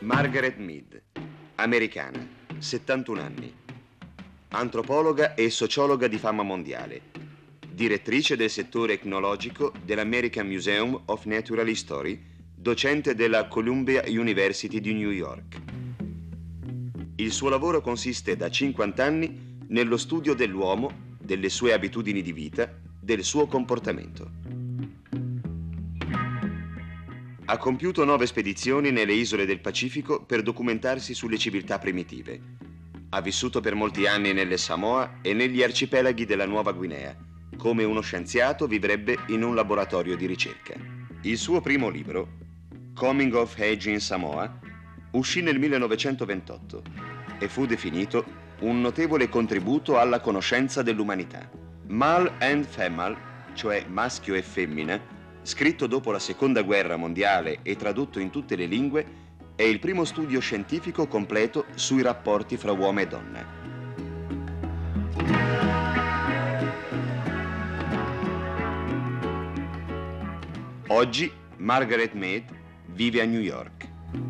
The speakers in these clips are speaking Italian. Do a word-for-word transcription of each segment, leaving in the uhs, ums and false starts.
Margaret Mead, americana, settantuno anni, antropologa e sociologa di fama mondiale, direttrice del settore etnologico dell'American Museum of Natural History, docente della Columbia University di New York. Il suo lavoro consiste da cinquanta anni nello studio dell'uomo, delle sue abitudini di vita, del suo comportamento. Ha compiuto nove spedizioni nelle isole del Pacifico per documentarsi sulle civiltà primitive. Ha vissuto per molti anni nelle Samoa e negli arcipelaghi della Nuova Guinea. Come uno scienziato vivrebbe in un laboratorio di ricerca. Il suo primo libro, Coming of Age in Samoa, uscì nel millenovecentoventotto e fu definito un notevole contributo alla conoscenza dell'umanità. Male and Female, cioè maschio e femmina, scritto dopo la Seconda Guerra Mondiale e tradotto in tutte le lingue, è il primo studio scientifico completo sui rapporti fra uomo e donna. Oggi Margaret Mead vive a New York.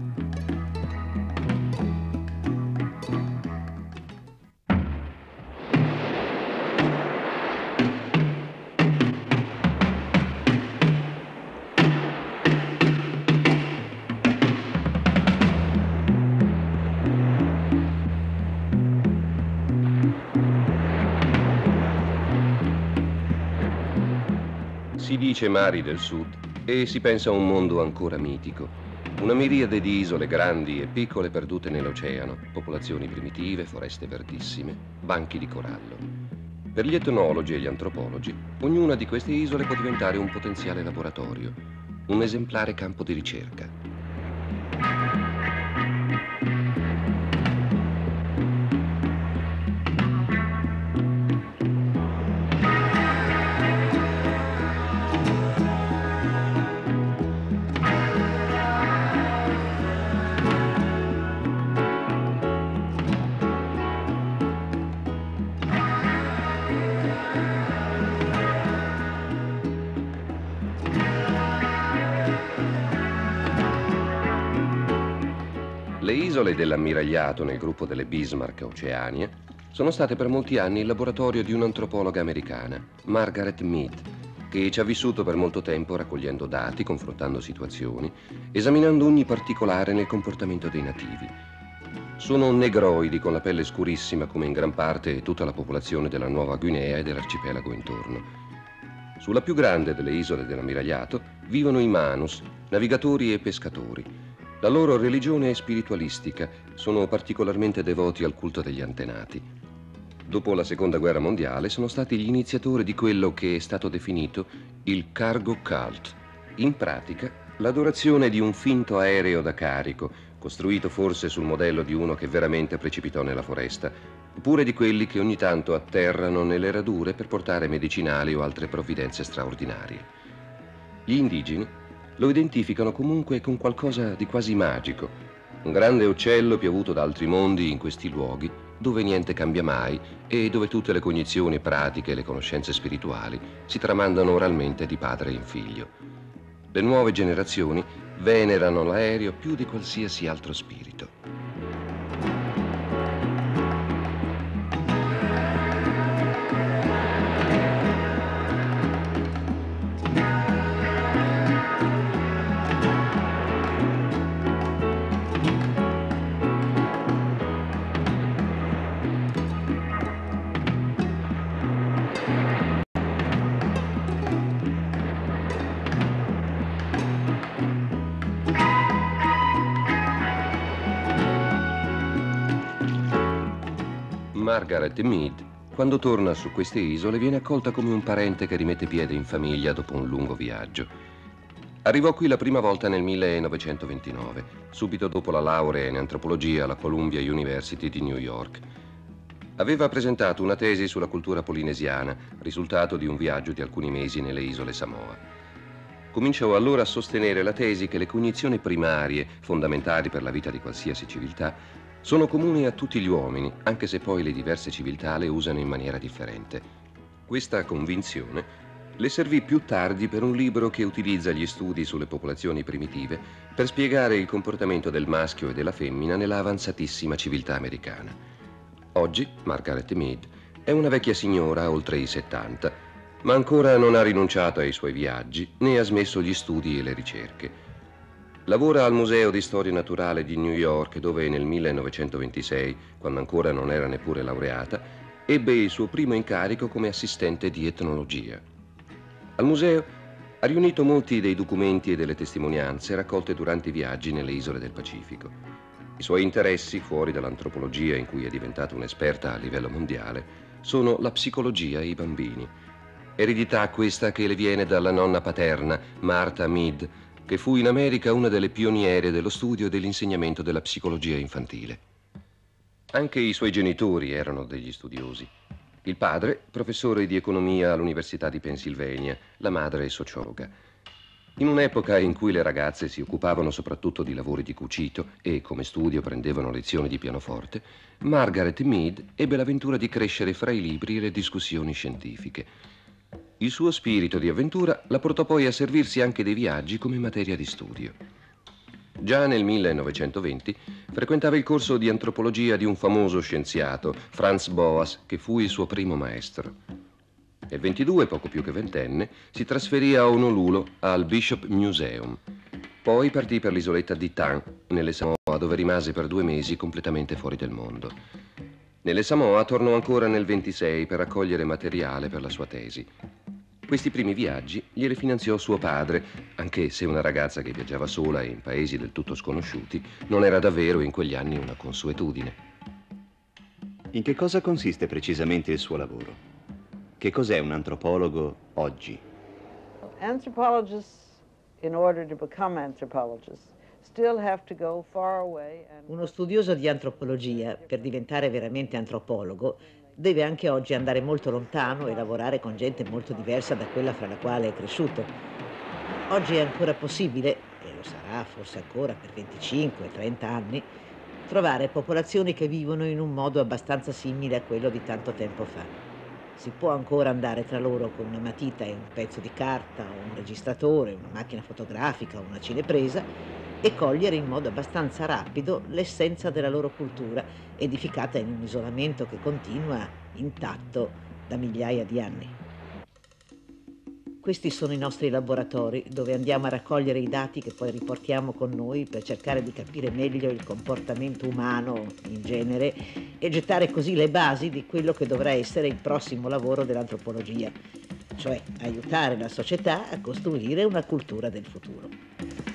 Si dice mari del sud e si pensa a un mondo ancora mitico, una miriade di isole grandi e piccole perdute nell'oceano, popolazioni primitive, foreste verdissime, banchi di corallo. Per gli etnologi e gli antropologi, ognuna di queste isole può diventare un potenziale laboratorio, un esemplare campo di ricerca. Le isole dell'ammiragliato nel gruppo delle Bismarck Oceania sono state per molti anni il laboratorio di un'antropologa americana, Margaret Mead, che ci ha vissuto per molto tempo raccogliendo dati, confrontando situazioni, esaminando ogni particolare nel comportamento dei nativi. Sono negroidi con la pelle scurissima come in gran parte tutta la popolazione della Nuova Guinea e dell'arcipelago intorno. Sulla più grande delle isole dell'ammiragliato vivono i Manus, navigatori e pescatori. La loro religione è spiritualistica, sono particolarmente devoti al culto degli antenati. Dopo la Seconda Guerra Mondiale sono stati gli iniziatori di quello che è stato definito il cargo cult. In pratica, l'adorazione di un finto aereo da carico, costruito forse sul modello di uno che veramente precipitò nella foresta, oppure di quelli che ogni tanto atterrano nelle radure per portare medicinali o altre provvidenze straordinarie. Gli indigeni lo identificano comunque con qualcosa di quasi magico, un grande uccello piovuto da altri mondi in questi luoghi dove niente cambia mai e dove tutte le cognizioni pratiche e le conoscenze spirituali si tramandano oralmente di padre in figlio. Le nuove generazioni venerano l'aereo più di qualsiasi altro spirito. Margaret Mead, quando torna su queste isole, viene accolta come un parente che rimette piede in famiglia dopo un lungo viaggio. Arrivò qui la prima volta nel millenovecentoventinove, subito dopo la laurea in antropologia alla Columbia University di New York. Aveva presentato una tesi sulla cultura polinesiana, risultato di un viaggio di alcuni mesi nelle isole Samoa. Cominciò allora a sostenere la tesi che le cognizioni primarie, fondamentali per la vita di qualsiasi civiltà, sono comuni a tutti gli uomini, anche se poi le diverse civiltà le usano in maniera differente. Questa convinzione le servì più tardi per un libro che utilizza gli studi sulle popolazioni primitive per spiegare il comportamento del maschio e della femmina nella avanzatissima civiltà americana. Oggi Margaret Mead è una vecchia signora oltre i settanta, ma ancora non ha rinunciato ai suoi viaggi né ha smesso gli studi e le ricerche. Lavora al Museo di Storia Naturale di New York, dove nel millenovecentoventisei, quando ancora non era neppure laureata, ebbe il suo primo incarico come assistente di etnologia. Al museo ha riunito molti dei documenti e delle testimonianze raccolte durante i viaggi nelle isole del Pacifico. I suoi interessi, fuori dall'antropologia in cui è diventata un'esperta a livello mondiale, sono la psicologia e i bambini. Eredità questa che le viene dalla nonna paterna, Martha Mead, che fu in America una delle pioniere dello studio e dell'insegnamento della psicologia infantile. Anche i suoi genitori erano degli studiosi. Il padre, professore di economia all'Università di Pennsylvania, la madre sociologa. In un'epoca in cui le ragazze si occupavano soprattutto di lavori di cucito e, come studio, prendevano lezioni di pianoforte, Margaret Mead ebbe l'avventura di crescere fra i libri e le discussioni scientifiche. Il suo spirito di avventura la portò poi a servirsi anche dei viaggi come materia di studio. Già nel millenovecentoventi frequentava il corso di antropologia di un famoso scienziato, Franz Boas, che fu il suo primo maestro. Nel ventidue, poco più che ventenne, si trasferì a Honolulu al Bishop Museum. Poi partì per l'isoletta di Tan, nelle Samoa, dove rimase per due mesi completamente fuori del mondo. Nelle Samoa tornò ancora nel ventisei per raccogliere materiale per la sua tesi. Questi primi viaggi glieli finanziò suo padre, anche se una ragazza che viaggiava sola e in paesi del tutto sconosciuti non era davvero in quegli anni una consuetudine. In che cosa consiste precisamente il suo lavoro? Che cos'è un antropologo oggi? Anthropologists, in order to become anthropologists, still have to go far away and... Uno studioso di antropologia, per diventare veramente antropologo, deve anche oggi andare molto lontano e lavorare con gente molto diversa da quella fra la quale è cresciuto. Oggi è ancora possibile, e lo sarà forse ancora per venticinque trenta anni, trovare popolazioni che vivono in un modo abbastanza simile a quello di tanto tempo fa. Si può ancora andare tra loro con una matita e un pezzo di carta, o un registratore, una macchina fotografica o una cinepresa, e cogliere in modo abbastanza rapido l'essenza della loro cultura, edificata in un isolamento che continua intatto da migliaia di anni. Questi sono i nostri laboratori, dove andiamo a raccogliere i dati che poi riportiamo con noi per cercare di capire meglio il comportamento umano in genere e gettare così le basi di quello che dovrà essere il prossimo lavoro dell'antropologia, cioè aiutare la società a costruire una cultura del futuro.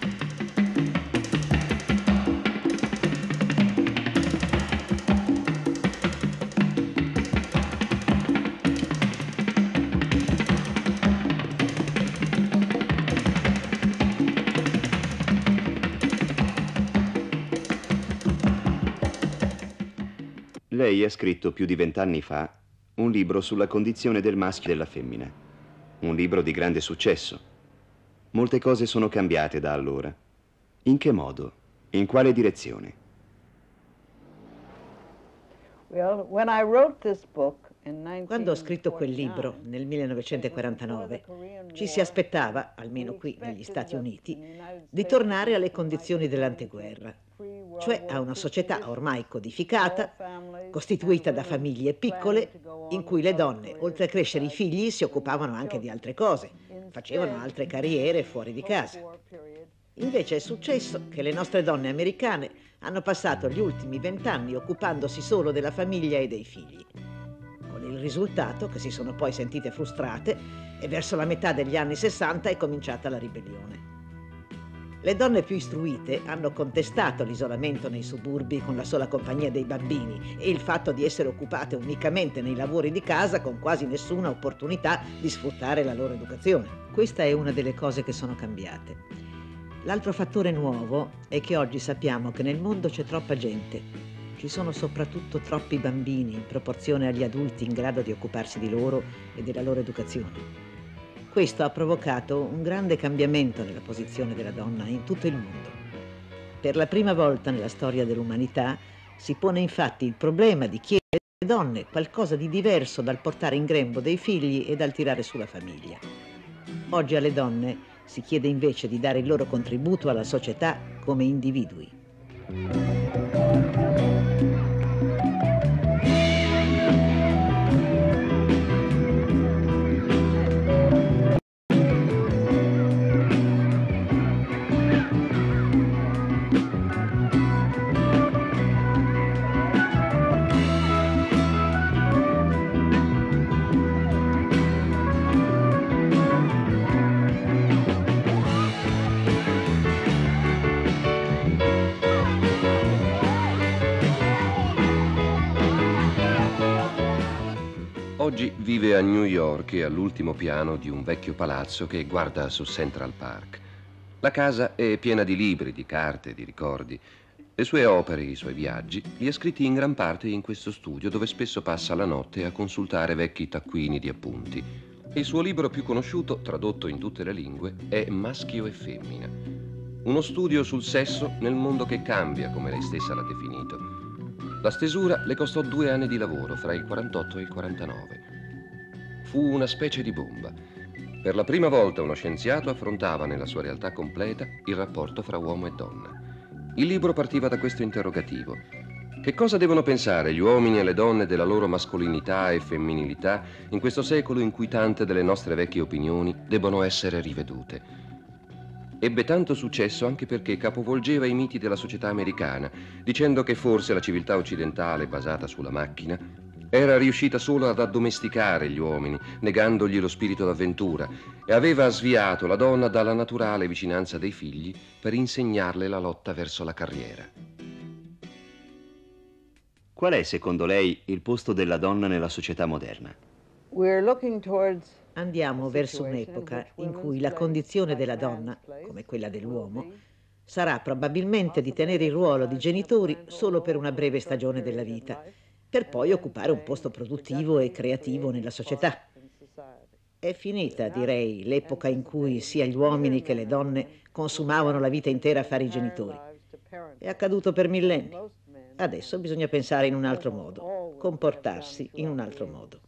Lei ha scritto più di vent'anni fa un libro sulla condizione del maschio e della femmina. Un libro di grande successo. Molte cose sono cambiate da allora. In che modo? In quale direzione? Well, when I wrote this book in Quando ho scritto quel libro nel millenovecentoquarantanove, ci si aspettava, almeno qui negli Stati Uniti, di tornare alle condizioni dell'anteguerra, cioè a una società ormai codificata, costituita da famiglie piccole, in cui le donne, oltre a crescere i figli, si occupavano anche di altre cose, facevano altre carriere fuori di casa. Invece è successo che le nostre donne americane hanno passato gli ultimi vent'anni occupandosi solo della famiglia e dei figli, con il risultato che si sono poi sentite frustrate e verso la metà degli anni sessanta è cominciata la ribellione. Le donne più istruite hanno contestato l'isolamento nei suburbi con la sola compagnia dei bambini e il fatto di essere occupate unicamente nei lavori di casa con quasi nessuna opportunità di sfruttare la loro educazione. Questa è una delle cose che sono cambiate. L'altro fattore nuovo è che oggi sappiamo che nel mondo c'è troppa gente. Ci sono soprattutto troppi bambini in proporzione agli adulti in grado di occuparsi di loro e della loro educazione. Questo ha provocato un grande cambiamento nella posizione della donna in tutto il mondo. Per la prima volta nella storia dell'umanità si pone infatti il problema di chiedere alle donne qualcosa di diverso dal portare in grembo dei figli e dal tirare su la famiglia. Oggi alle donne si chiede invece di dare il loro contributo alla società come individui. Oggi vive a New York e all'ultimo piano di un vecchio palazzo che guarda su Central Park. La casa è piena di libri, di carte, di ricordi. Le sue opere, i suoi viaggi, li ha scritti in gran parte in questo studio dove spesso passa la notte a consultare vecchi taccuini di appunti. Il suo libro più conosciuto, tradotto in tutte le lingue, è Maschio e femmina. Uno studio sul sesso nel mondo che cambia, come lei stessa l'ha definito. La stesura le costò due anni di lavoro fra il quarantotto e il quarantanove. Fu una specie di bomba. Per la prima volta uno scienziato affrontava nella sua realtà completa il rapporto fra uomo e donna. Il libro partiva da questo interrogativo. Che cosa devono pensare gli uomini e le donne della loro mascolinità e femminilità in questo secolo in cui tante delle nostre vecchie opinioni debbono essere rivedute? Ebbe tanto successo anche perché capovolgeva i miti della società americana, dicendo che forse la civiltà occidentale, basata sulla macchina, era riuscita solo ad addomesticare gli uomini, negandogli lo spirito d'avventura, e aveva sviato la donna dalla naturale vicinanza dei figli per insegnarle la lotta verso la carriera. Qual è, secondo lei, il posto della donna nella società moderna? We're looking towards Andiamo verso un'epoca in cui la condizione della donna, come quella dell'uomo, sarà probabilmente di tenere il ruolo di genitori solo per una breve stagione della vita, per poi occupare un posto produttivo e creativo nella società. È finita, direi, l'epoca in cui sia gli uomini che le donne consumavano la vita intera a fare i genitori. È accaduto per millenni. Adesso bisogna pensare in un altro modo, comportarsi in un altro modo.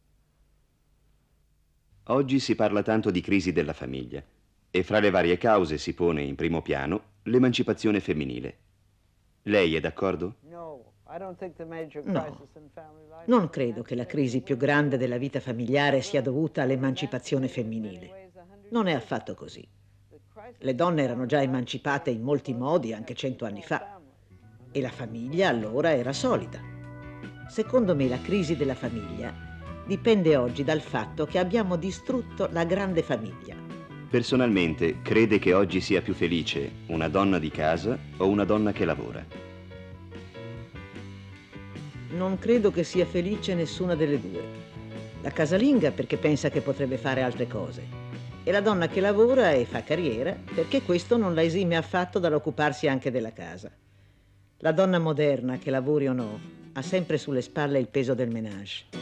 Oggi si parla tanto di crisi della famiglia e fra le varie cause si pone in primo piano l'emancipazione femminile. Lei è d'accordo? no, I don't think the major No, crisis in family life. non credo che la crisi più grande della vita familiare sia dovuta all'emancipazione femminile. Non è affatto così. Le donne erano già emancipate in molti modi anche cento anni fa e la famiglia allora era solida. Secondo me la crisi della famiglia dipende oggi dal fatto che abbiamo distrutto la grande famiglia. Personalmente, crede che oggi sia più felice una donna di casa o una donna che lavora? Non credo che sia felice nessuna delle due. La casalinga perché pensa che potrebbe fare altre cose e la donna che lavora e fa carriera perché questo non la esime affatto dall'occuparsi anche della casa. La donna moderna, che lavori o no, ha sempre sulle spalle il peso del ménage.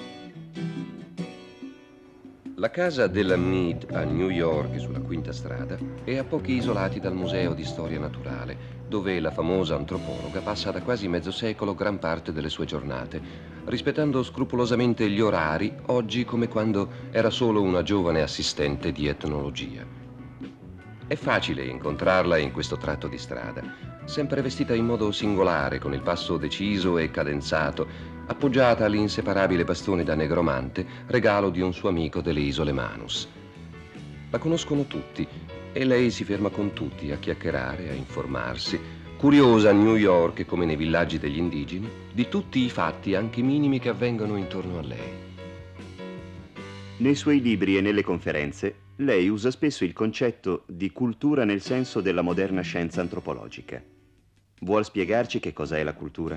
La casa della Mead a New York, sulla Quinta Strada, è a pochi isolati dal Museo di Storia Naturale, dove la famosa antropologa passa da quasi mezzo secolo gran parte delle sue giornate, rispettando scrupolosamente gli orari, oggi come quando era solo una giovane assistente di etnologia. È facile incontrarla in questo tratto di strada, sempre vestita in modo singolare, con il passo deciso e cadenzato, appoggiata all'inseparabile bastone da negromante, regalo di un suo amico delle isole Manus. La conoscono tutti e lei si ferma con tutti a chiacchierare, a informarsi, curiosa a New York come nei villaggi degli indigeni, di tutti i fatti, anche minimi, che avvengono intorno a lei. Nei suoi libri e nelle conferenze, lei usa spesso il concetto di cultura nel senso della moderna scienza antropologica. Vuol spiegarci che cos'è la cultura?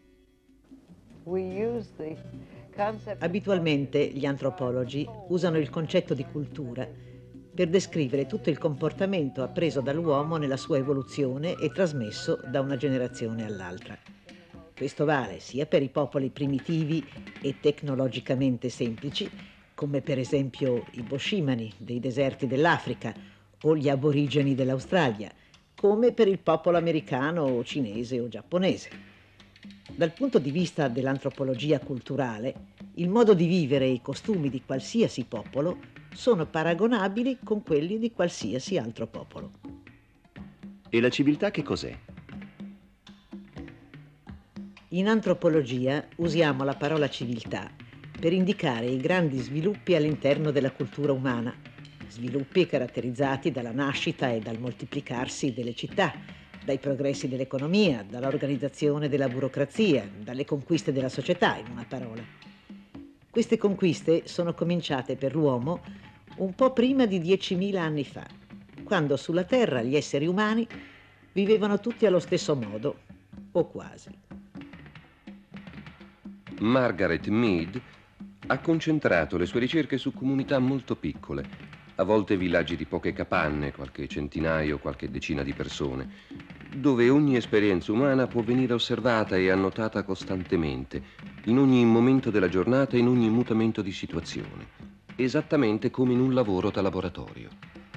We use the concept Abitualmente gli antropologi usano il concetto di cultura per descrivere tutto il comportamento appreso dall'uomo nella sua evoluzione e trasmesso da una generazione all'altra. Questo vale sia per i popoli primitivi e tecnologicamente semplici, come per esempio i boscimani dei deserti dell'Africa o gli aborigeni dell'Australia, come per il popolo americano o cinese o giapponese. Dal punto di vista dell'antropologia culturale, il modo di vivere e i costumi di qualsiasi popolo sono paragonabili con quelli di qualsiasi altro popolo. E la civiltà che cos'è? In antropologia usiamo la parola civiltà per indicare i grandi sviluppi all'interno della cultura umana, sviluppi caratterizzati dalla nascita e dal moltiplicarsi delle città, dai progressi dell'economia, dall'organizzazione della burocrazia, dalle conquiste della società, in una parola. Queste conquiste sono cominciate per l'uomo un po' prima di diecimila anni fa, quando sulla Terra gli esseri umani vivevano tutti allo stesso modo, o quasi. Margaret Mead ha concentrato le sue ricerche su comunità molto piccole, a volte villaggi di poche capanne, qualche centinaio, qualche decina di persone, dove ogni esperienza umana può venire osservata e annotata costantemente, in ogni momento della giornata e in ogni mutamento di situazione, esattamente come in un lavoro da laboratorio.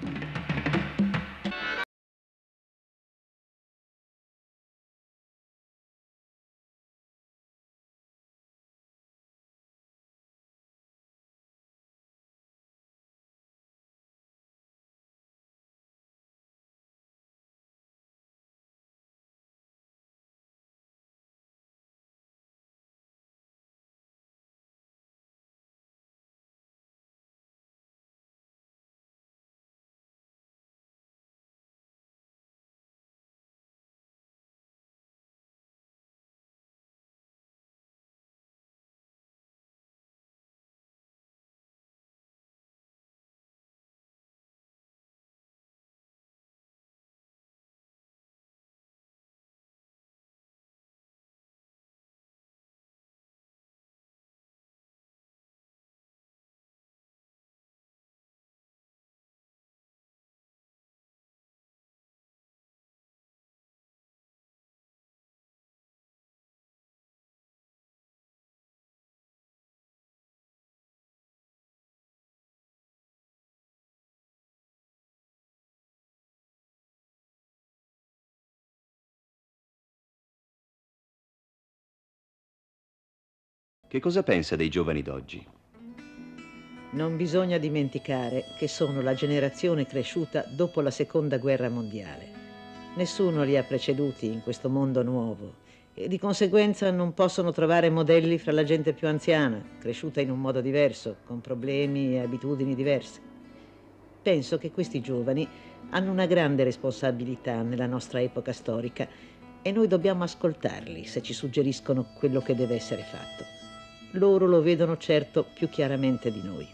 Che cosa pensa dei giovani d'oggi? Non bisogna dimenticare che sono la generazione cresciuta dopo la Seconda Guerra Mondiale. Nessuno li ha preceduti in questo mondo nuovo e di conseguenza non possono trovare modelli fra la gente più anziana, cresciuta in un modo diverso, con problemi e abitudini diverse. Penso che questi giovani hanno una grande responsabilità nella nostra epoca storica e noi dobbiamo ascoltarli se ci suggeriscono quello che deve essere fatto. Loro lo vedono certo più chiaramente di noi.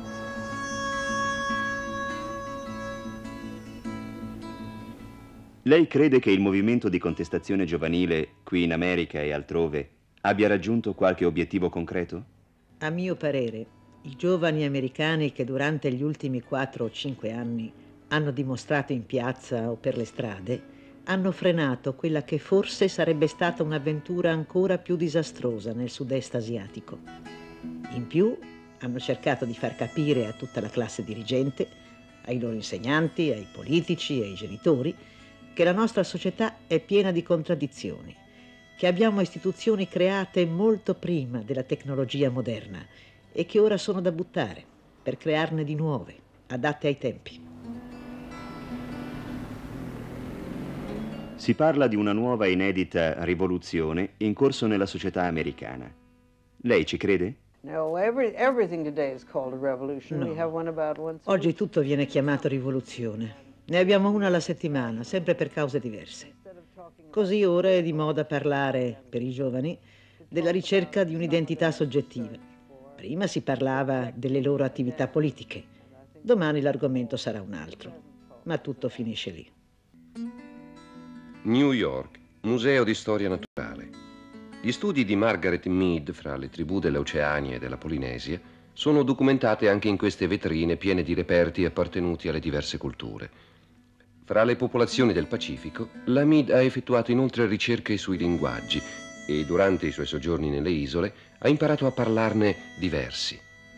Lei crede che il movimento di contestazione giovanile, qui in America e altrove, abbia raggiunto qualche obiettivo concreto? A mio parere, i giovani americani che durante gli ultimi quattro o cinque anni hanno dimostrato in piazza o per le strade hanno frenato quella che forse sarebbe stata un'avventura ancora più disastrosa nel sud-est asiatico. In più, hanno cercato di far capire a tutta la classe dirigente, ai loro insegnanti, ai politici e ai genitori, che la nostra società è piena di contraddizioni, che abbiamo istituzioni create molto prima della tecnologia moderna e che ora sono da buttare per crearne di nuove, adatte ai tempi. Si parla di una nuova e inedita rivoluzione in corso nella società americana. Lei ci crede? No, every, everything today is called a revolution. No. We have one about once a Oggi week. tutto viene chiamato rivoluzione. Ne abbiamo una alla settimana, sempre per cause diverse. Così ora è di moda parlare, per i giovani, della ricerca di un'identità soggettiva. Prima si parlava delle loro attività politiche. Domani l'argomento sarà un altro. Ma tutto finisce lì. New York, Museo di Storia Naturale. Gli studi di Margaret Mead fra le tribù delle Oceanie e della Polinesia sono documentate anche in queste vetrine piene di reperti appartenuti alle diverse culture. Fra le popolazioni del Pacifico, la Mead ha effettuato inoltre ricerche sui linguaggi e durante i suoi soggiorni nelle isole ha imparato a parlarne diversi.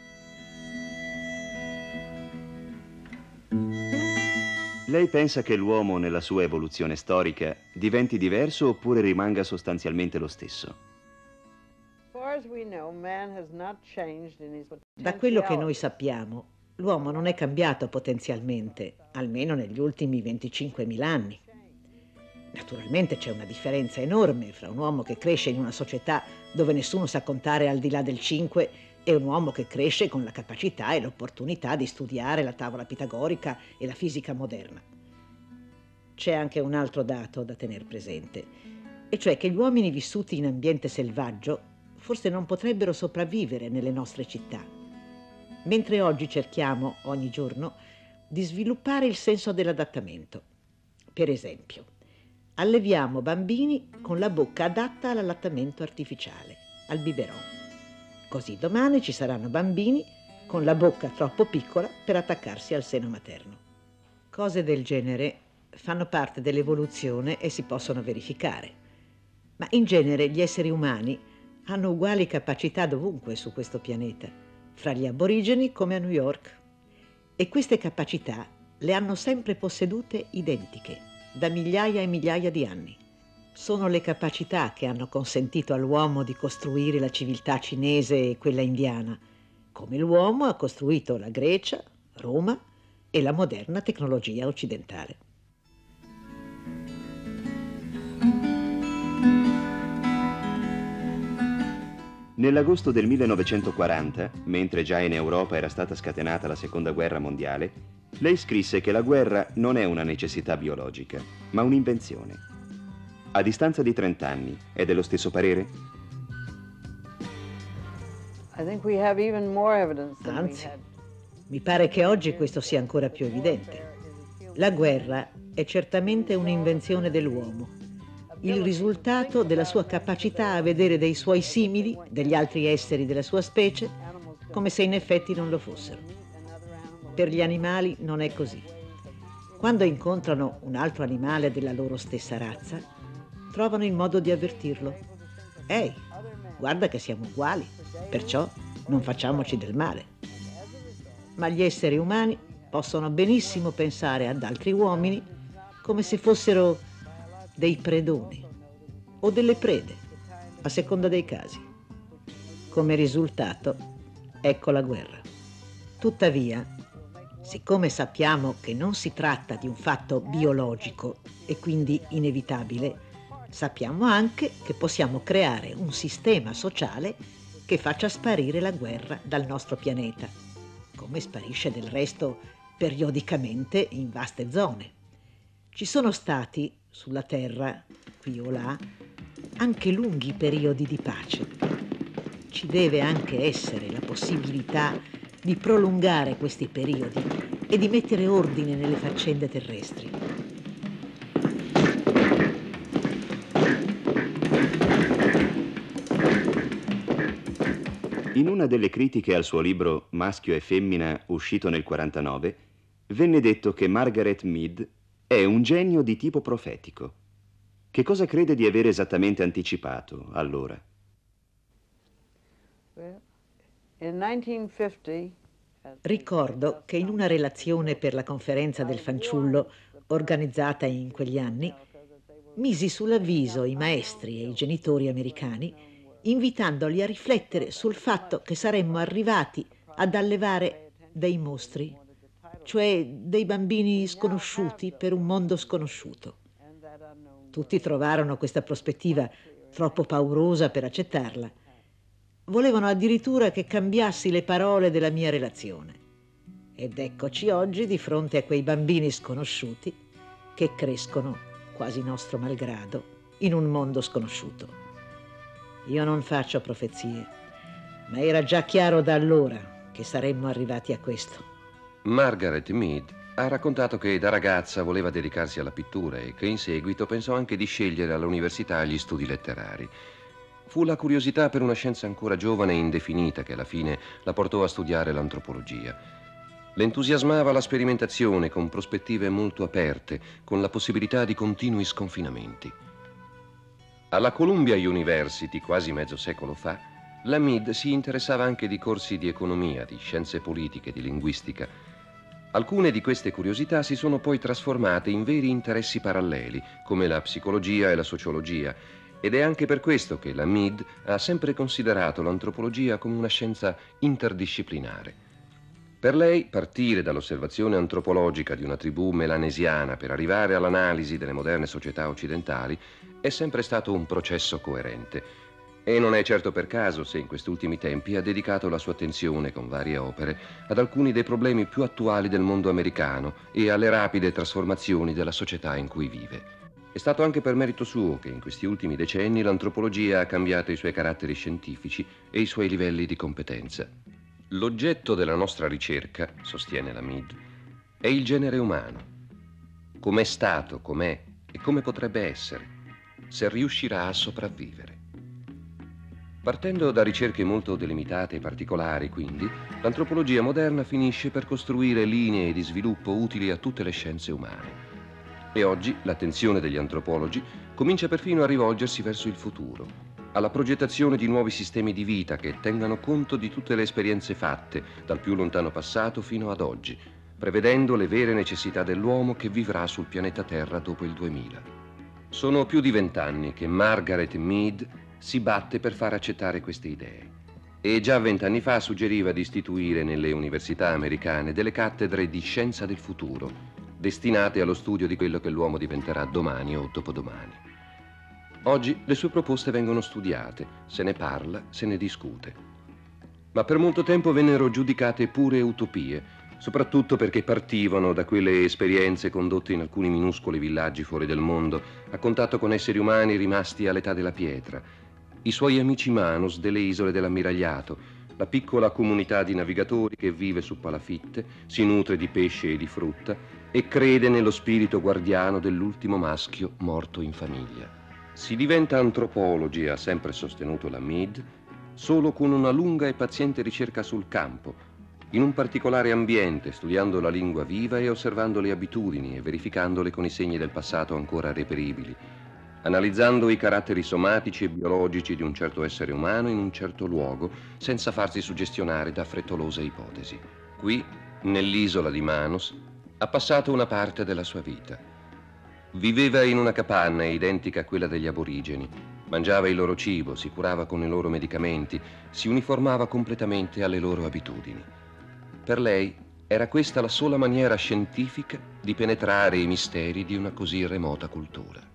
Lei pensa che l'uomo nella sua evoluzione storica diventi diverso oppure rimanga sostanzialmente lo stesso? As far as we know, man has not changed in his Da quello che noi potentiality. sappiamo, l'uomo non è cambiato potenzialmente, almeno negli ultimi venticinquemila anni. Naturalmente c'è una differenza enorme fra un uomo che cresce in una società dove nessuno sa contare al di là del cinque e un uomo che cresce con la capacità e l'opportunità di studiare la tavola pitagorica e la fisica moderna. C'è anche un altro dato da tener presente, e cioè che gli uomini vissuti in ambiente selvaggio forse non potrebbero sopravvivere nelle nostre città, mentre oggi cerchiamo, ogni giorno, di sviluppare il senso dell'adattamento. Per esempio, alleviamo bambini con la bocca adatta all'allattamento artificiale, al biberon. Così domani ci saranno bambini con la bocca troppo piccola per attaccarsi al seno materno. Cose del genere fanno parte dell'evoluzione e si possono verificare. Ma in genere gli esseri umani hanno uguali capacità dovunque su questo pianeta, fra gli aborigeni come a New York. E queste capacità le hanno sempre possedute identiche, da migliaia e migliaia di anni. Sono le capacità che hanno consentito all'uomo di costruire la civiltà cinese e quella indiana, come l'uomo ha costruito la Grecia, Roma e la moderna tecnologia occidentale. Nell'agosto del millenovecentoquaranta, mentre già in Europa era stata scatenata la Seconda Guerra Mondiale, lei scrisse che la guerra non è una necessità biologica, ma un'invenzione. A distanza di trent'anni, è dello stesso parere? Anzi, mi pare che oggi questo sia ancora più evidente. La guerra è certamente un'invenzione dell'uomo, il risultato della sua capacità a vedere dei suoi simili, degli altri esseri della sua specie, come se in effetti non lo fossero. Per gli animali non è così. Quando incontrano un altro animale della loro stessa razza, trovano il modo di avvertirlo. Ehi, guarda che siamo uguali, perciò non facciamoci del male. Ma gli esseri umani possono benissimo pensare ad altri uomini come se fossero dei predoni o delle prede, a seconda dei casi. Come risultato, ecco la guerra. Tuttavia, siccome sappiamo che non si tratta di un fatto biologico e quindi inevitabile, sappiamo anche che possiamo creare un sistema sociale che faccia sparire la guerra dal nostro pianeta, come sparisce del resto periodicamente in vaste zone. Ci sono stati sulla Terra, qui o là, anche lunghi periodi di pace. Ci deve anche essere la possibilità di prolungare questi periodi e di mettere ordine nelle faccende terrestri. In una delle critiche al suo libro Maschio e femmina, uscito nel quarantanove, venne detto che Margaret Mead è un genio di tipo profetico. Che cosa crede di aver esattamente anticipato, allora? Ricordo che in una relazione per la conferenza del fanciullo, organizzata in quegli anni, misi sull'avviso i maestri e i genitori americani, invitandoli a riflettere sul fatto che saremmo arrivati ad allevare dei mostri, cioè dei bambini sconosciuti per un mondo sconosciuto. Tutti trovarono questa prospettiva troppo paurosa per accettarla. Volevano addirittura che cambiassi le parole della mia relazione. Ed eccoci oggi di fronte a quei bambini sconosciuti che crescono, quasi nostro malgrado, in un mondo sconosciuto. Io non faccio profezie, ma era già chiaro da allora che saremmo arrivati a questo. Margaret Mead ha raccontato che da ragazza voleva dedicarsi alla pittura e che in seguito pensò anche di scegliere all'università gli studi letterari. Fu la curiosità per una scienza ancora giovane e indefinita che alla fine la portò a studiare l'antropologia. L'entusiasmava la sperimentazione con prospettive molto aperte, con la possibilità di continui sconfinamenti. Alla Columbia University, quasi mezzo secolo fa, la Mead si interessava anche di corsi di economia, di scienze politiche, di linguistica. Alcune di queste curiosità si sono poi trasformate in veri interessi paralleli, come la psicologia e la sociologia, ed è anche per questo che la Mead ha sempre considerato l'antropologia come una scienza interdisciplinare. Per lei, partire dall'osservazione antropologica di una tribù melanesiana per arrivare all'analisi delle moderne società occidentali è sempre stato un processo coerente. E non è certo per caso se in questi ultimi tempi ha dedicato la sua attenzione con varie opere ad alcuni dei problemi più attuali del mondo americano e alle rapide trasformazioni della società in cui vive. È stato anche per merito suo che in questi ultimi decenni l'antropologia ha cambiato i suoi caratteri scientifici e i suoi livelli di competenza. L'oggetto della nostra ricerca, sostiene la Mead, è il genere umano. Com'è stato, com'è e come potrebbe essere, se riuscirà a sopravvivere. Partendo da ricerche molto delimitate e particolari, quindi, l'antropologia moderna finisce per costruire linee di sviluppo utili a tutte le scienze umane. E oggi l'attenzione degli antropologi comincia perfino a rivolgersi verso il futuro, alla progettazione di nuovi sistemi di vita che tengano conto di tutte le esperienze fatte, dal più lontano passato fino ad oggi, prevedendo le vere necessità dell'uomo che vivrà sul pianeta Terra dopo il duemila. Sono più di vent'anni che Margaret Mead si batte per far accettare queste idee e già vent'anni fa suggeriva di istituire nelle università americane delle cattedre di scienza del futuro, destinate allo studio di quello che l'uomo diventerà domani o dopodomani. Oggi le sue proposte vengono studiate, se ne parla, se ne discute. Ma per molto tempo vennero giudicate pure utopie, soprattutto perché partivano da quelle esperienze condotte in alcuni minuscoli villaggi fuori del mondo, a contatto con esseri umani rimasti all'età della pietra, i suoi amici Manus delle isole dell'Ammiragliato, la piccola comunità di navigatori che vive su palafitte, si nutre di pesce e di frutta e crede nello spirito guardiano dell'ultimo maschio morto in famiglia. Si diventa antropologi, ha sempre sostenuto la Mead, solo con una lunga e paziente ricerca sul campo, in un particolare ambiente, studiando la lingua viva e osservando le abitudini e verificandole con i segni del passato ancora reperibili, analizzando i caratteri somatici e biologici di un certo essere umano in un certo luogo, senza farsi suggestionare da frettolose ipotesi. Qui, nell'isola di Manus, ha passato una parte della sua vita. Viveva in una capanna identica a quella degli aborigeni, mangiava il loro cibo, si curava con i loro medicamenti, si uniformava completamente alle loro abitudini. Per lei era questa la sola maniera scientifica di penetrare i misteri di una così remota cultura.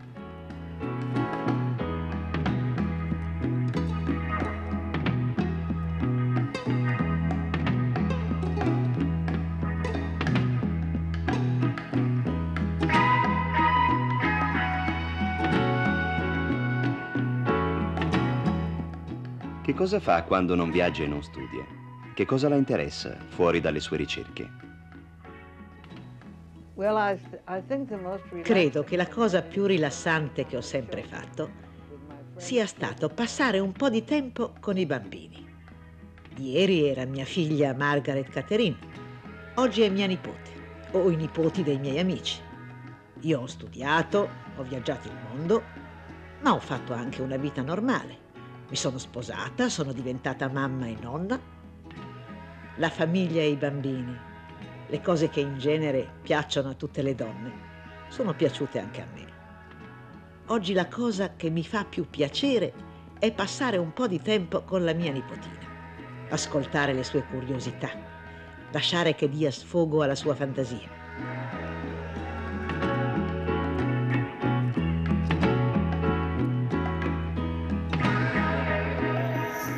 Che cosa fa quando non viaggia e non studia? Che cosa la interessa fuori dalle sue ricerche? Credo che la cosa più rilassante che ho sempre fatto sia stato passare un po' di tempo con i bambini. Ieri era mia figlia Margaret Catherine, oggi è mia nipote o i nipoti dei miei amici. Io ho studiato, ho viaggiato il mondo, ma ho fatto anche una vita normale. Mi sono sposata, sono diventata mamma e nonna. La famiglia e i bambini, le cose che in genere piacciono a tutte le donne, sono piaciute anche a me. Oggi la cosa che mi fa più piacere è passare un po' di tempo con la mia nipotina, ascoltare le sue curiosità, lasciare che dia sfogo alla sua fantasia.